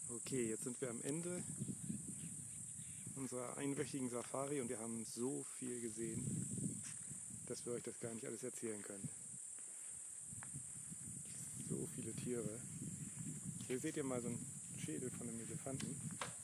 Okay, jetzt sind wir am Ende unserer einwöchigen Safari und wir haben so viel gesehen, dass wir euch das gar nicht alles erzählen können. So viele Tiere. Hier seht ihr mal so einen Schädel von einem Elefanten.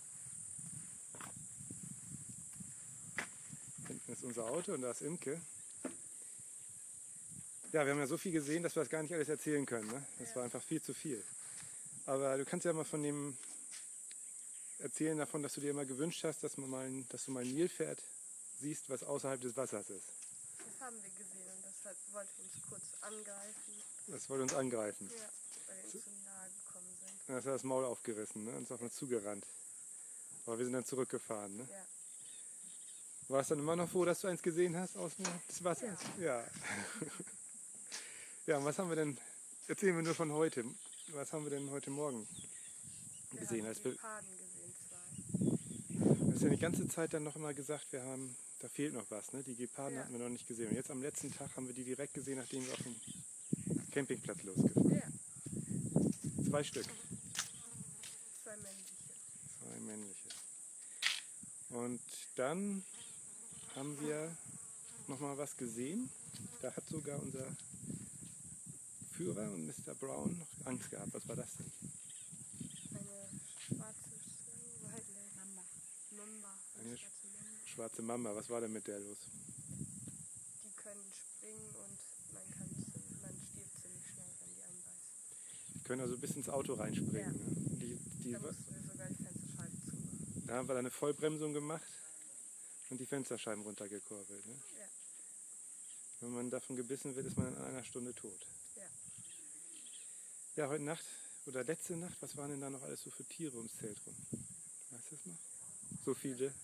Hinten ist unser Auto und da ist Imke. Ja, wir haben ja so viel gesehen, dass wir das gar nicht alles erzählen können. Ne? Das war einfach viel zu viel. Aber du kannst ja mal von dem erzählen davon, dass du dir immer gewünscht hast, dass du mal ein Nilpferd siehst, was außerhalb des Wassers ist. Das haben wir gesehen und deshalb wollte uns kurz angreifen. Das wollte uns angreifen. Ja, weil wir uns zu nahe gekommen sind. Das hat das Maul aufgerissen, ne? Und ist auf uns zugerannt. Aber wir sind dann zurückgefahren. Ne? Ja. Warst du dann immer noch froh, dass du eins gesehen hast außerhalb des Wassers? Ja. Ja, und was haben wir denn, erzählen wir nur von heute, was haben wir denn heute Morgen gesehen? Wir haben Geparden gesehen, 2. Du hast ja die ganze Zeit dann noch immer gesagt, da fehlt noch was, ne? Die Geparden hatten wir noch nicht gesehen. Und jetzt am letzten Tag haben wir die direkt gesehen, nachdem wir auf dem Campingplatz losgefahren. Ja. 2 Stück. 2 männliche. 2 männliche. Und dann haben wir noch mal was gesehen. Da hat sogar unser Führer und Mr. Brown noch Angst gehabt. Was war das denn? Eine schwarze Mamba. Eine schwarze Mamba. Was war denn mit der los? Die können springen und man stirbt ziemlich schnell, wenn die anbeißen. Die können also bis ins Auto reinspringen. Ja. Ne? Da mussten wir sogar die Fensterscheiben zumachen. Da haben wir eine Vollbremsung gemacht und die Fensterscheiben runtergekurbelt. Ne? Ja. Wenn man davon gebissen wird, ist man in einer Stunde tot. Ja. Ja, heute Nacht oder letzte Nacht, was waren denn da noch alles so für Tiere ums Zelt rum? Weißt du das noch? So viele?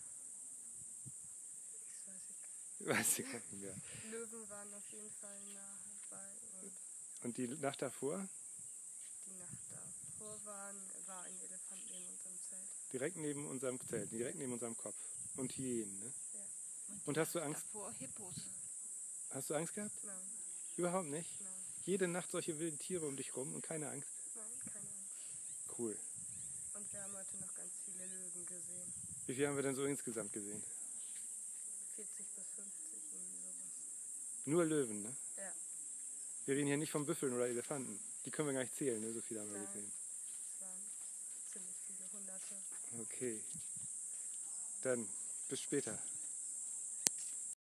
Das weiß Weiß ich nicht mehr. Löwen waren auf jeden Fall nah bei. Und die Nacht davor? Die Nacht davor war ein Elefant neben unserem Zelt. Direkt neben unserem Zelt, direkt neben unserem Kopf. Und Hyänen, ne? Ja. Und hast du Angst? Davor Hippos. Hast du Angst gehabt? Nein. Überhaupt nicht? Nein. Jede Nacht solche wilden Tiere um dich rum und keine Angst? Nein, keine Angst. Cool. Und wir haben heute noch ganz viele Löwen gesehen. Wie viel haben wir denn so insgesamt gesehen? 40 bis 50, irgendwie sowas. Nur Löwen, ne? Ja. Wir reden hier nicht von Büffeln oder Elefanten. Die können wir gar nicht zählen, ne? So viele haben wir Nein. gesehen. Es waren ziemlich viele Hunderte. Okay. Dann bis später.